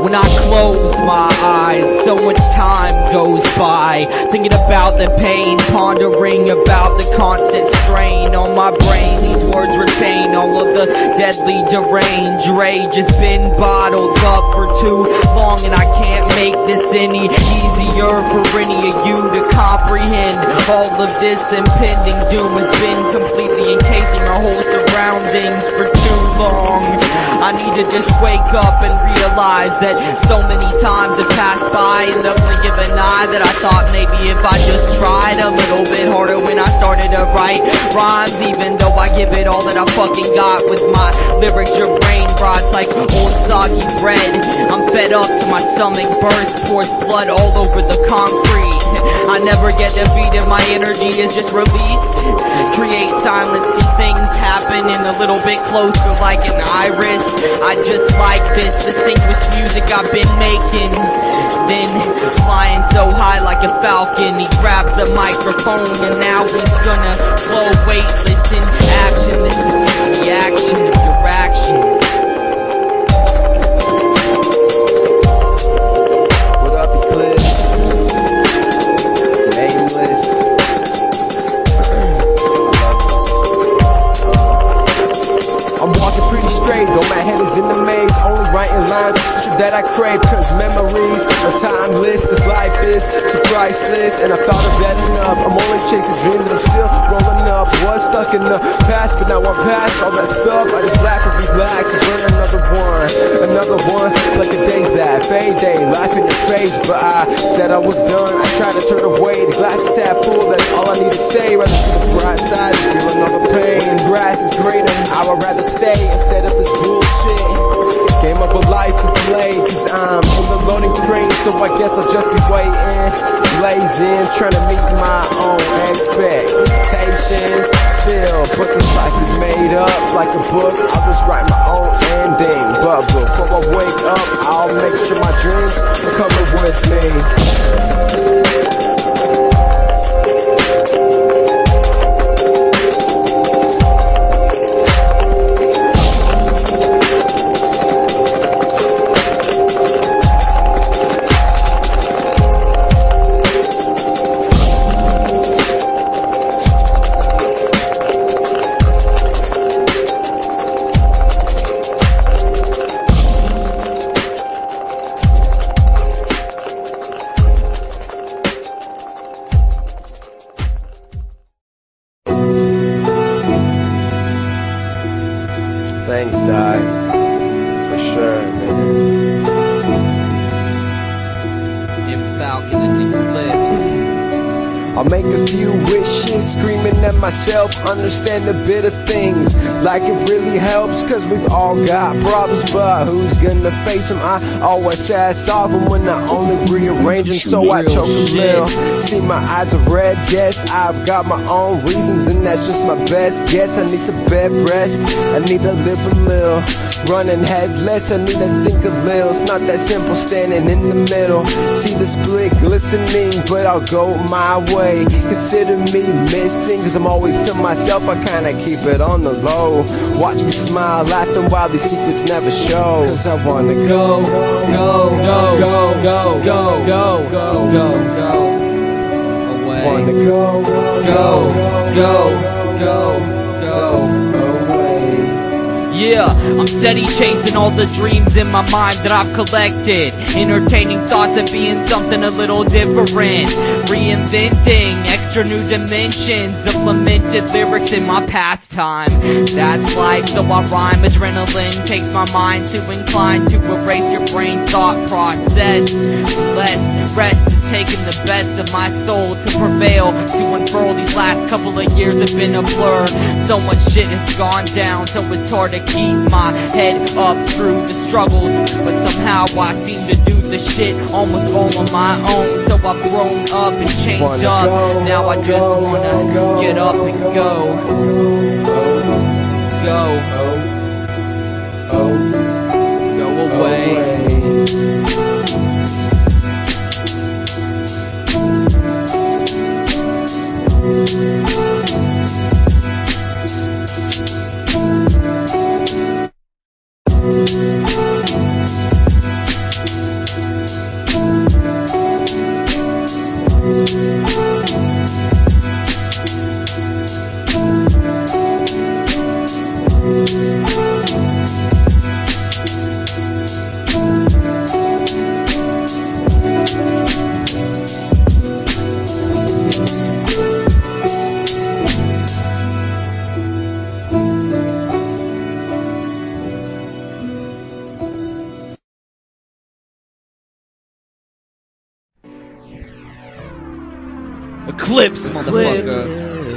When I close my eyes, so much time goes by, thinking about the pain, pondering about the constant strain on my brain. These words retain all of the deadly deranged rage has been bottled up for too long, and I can't make this any easier for any of you to comprehend. All of this impending doom has been completely encasing our whole surroundings for too long. I need to just wake up and realize that so many times have passed by in the blink of an eye that I thought maybe if I just tried a little bit harder when I started to write rhymes, even though I give it all that I fucking got with my lyrics, your brain rots like old soggy bread. I'm fed up to my stomach bursts, pours blood all over the concrete. I never get defeated, my energy is just released. Create silence, see things happen in a little bit closer like an iris. I just like this distinguished music I've been making. Then flying so high like a falcon, he grabs the microphone and now he's gonna flow weightless in action. This is the reaction of your actions. What up, Eclipse? Nameless. I'm walking pretty straight, though my head is in the maze. Only writing lines that I crave, cause memories are timeless. This life is so priceless, and I thought of that enough. I'm only chasing dreams, I'm still rolling up. Was stuck in the past, but now I'm past all that stuff. I just laugh and relax and burn another one, like a day's that fade day, life in your face. But I said I was done, I tried to turn away. The glass is half full, that's all I need to say. Rather see the bright side and feel another pain. Grass is greener, I would rather stay instead of this bullshit. Game of a life to play, cause I'm in the loading screen, so I guess I'll just be waiting, blazing, trying to meet my own expectations still. But this life is made up like a book, I'll just write my own ending. But before I wake up, I'll make sure my dreams are coming with me. Thanks, Doc. For sure, man. In Falcon and Eclipse. I'll make a few wishes, screaming at myself, understand the bitter things, like it really helps, cause we've all got problems, but who's gonna face them? I always say I solve them when I only rearrange them, so I choke a little. See, my eyes are red, yes, I've got my own reasons, and that's just my best guess. I need some bed rest, I need to live a little, running headless, I need to think a little. It's not that simple, standing in the middle, see the split glistening, but I'll go my way. Consider me missing, cause I'm always to myself, I kinda keep it on the low. Watch me smile, laughing while these secrets never show. Cause I wanna go, go, go, go, go, go, go, go, go, go away. Wanna go, go, go, go, go away. Yeah, I'm steady chasing all the dreams in my mind that I've collected, entertaining thoughts of being something a little different, reinventing extra new dimensions of lamented lyrics in my pastime. That's life, so I rhyme. Adrenaline takes my mind to incline to erase your brain thought process. Less rest is taking the best of my soul to prevail, to unfurl. These last couple of years have been a blur. So much shit has gone down, so it's hard to keep my head up through the struggles, but somehow I seem to do the shit almost all on my own. So I've grown up and changed up. Now I just wanna get up and go. Go away. Eclipse, motherfucker.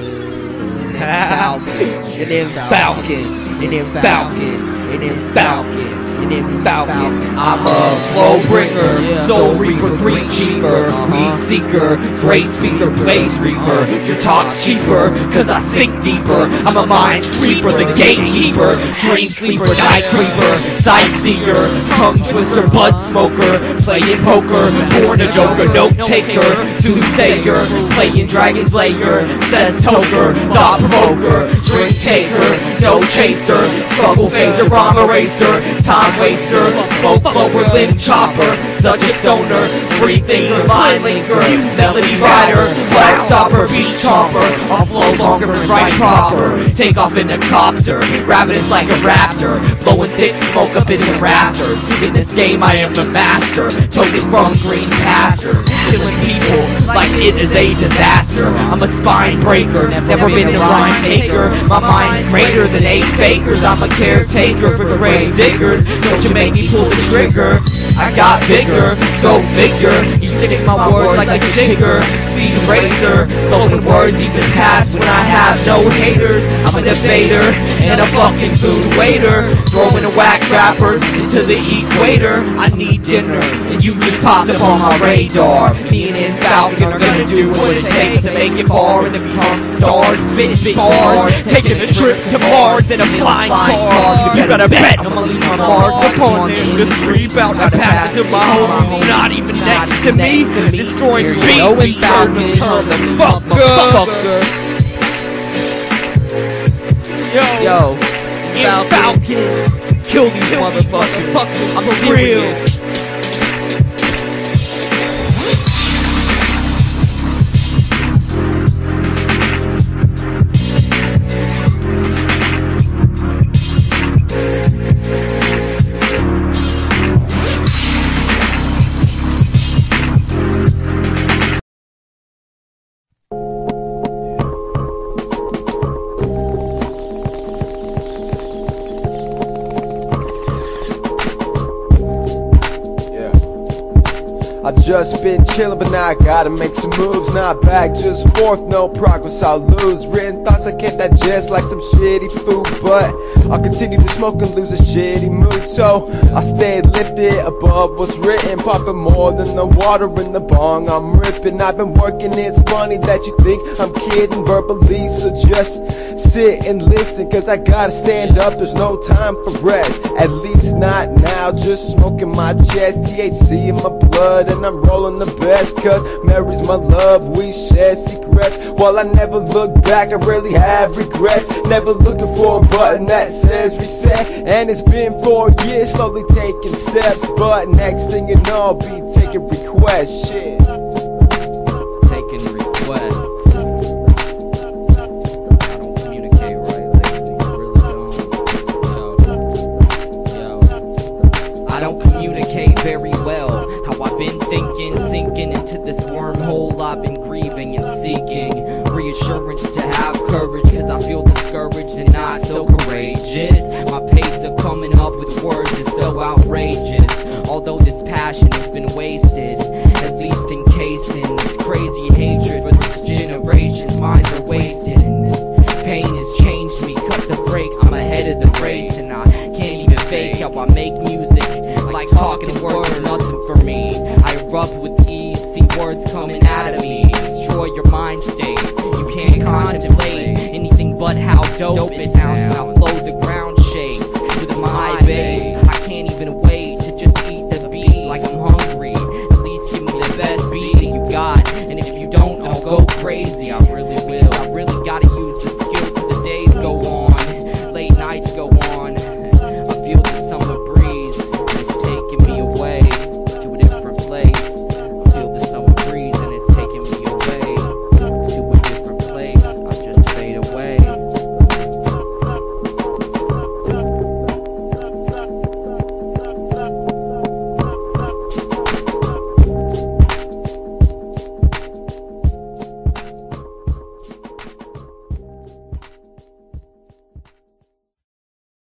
And then Falcon, and then Falcon, and then Falcon, and then Falcon. I'm a flow bringer, soul reaper, green cheaper, weed seeker, great speaker, blaze reaper. Your talk's cheaper, cause I sink deeper. I'm a mind sweeper, the gatekeeper, dream sleeper, night creeper, sightseer, tongue twister, bud smoker, playing poker, born a joker, note taker, soothsayer, playing dragon slayer, says toker, thought provoker, drink taker, no chaser, struggle phaser, bomb eraser, time waster, smoke blower, limb chopper, such a stoner, free thinker, mind linker, melody rider, flag stopper, beat chomper, I'll flow longer and right proper, take off in a copter, ravenous like a raptor, blowing thick smoke up in the rafters, in this game I am the master, token from green pastures, killing people like it is a disaster, I'm a spine breaker, never been a rhyme taker, my mind's greater than 8 fakers, I'm a caretaker for grave diggers, don't you make me pull the trigger, I got bigger, go figure, you stick to my words like a jigger, speed racer, flowing words even past when I have no haters, I'm an invader, and a fucking food waiter, throwing a whack rappers into the equator, I need dinner, and you just popped up on my radar, me and Falcon are gonna do what it takes to make it far and to become stars, spitting bars, taking a trip to Mars in a flying car, you better bet I'ma leave my mark upon the industry, bout to pass it to my homies, not even next to me, destroying beats, we turn the fucker. Yo, Falcon, kill these motherfuckers, I'm serious. I just been chillin', but now I gotta make some moves. Not back, just forth, no progress I'll lose. Written thoughts I can't digest like some shitty food, but I'll continue to smoke and lose a shitty mood. So I stay lifted above what's written, popping more than the water in the bong I'm ripping. I've been working, it's funny that you think I'm kidding verbally, so just sit and listen, cause I gotta stand up, there's no time for rest. At least not now, just smoking my chest, THC in my blood, and I'm rolling the best, cause Mary's my love, we share secrets. While I never look back, I rarely have regrets. Never looking for a button that says reset, and it's been 4 years, slowly taking steps. But next thing you know, I'll be taking requests, shit. Taking requests. I don't communicate right lately, I really don't. I don't communicate very well. How I've been thinking, sinking into this wormhole, I've been grieving and seeking reassurance to have courage, cause I feel discouraged and not so courageous. My pace of coming up with words is so outrageous. Although this passion has been wasted, at least encased in this crazy hatred for this generation's minds are wasted. And this pain has changed me, cut the brakes, I'm ahead of the race, and I can't even fake how I make music. Like talking words are nothing for me. I erupt with ease, see words coming out of me, destroy your mind state. You can't contemplate anything but how dope it sounds. When I flow, the ground shakes with my bass.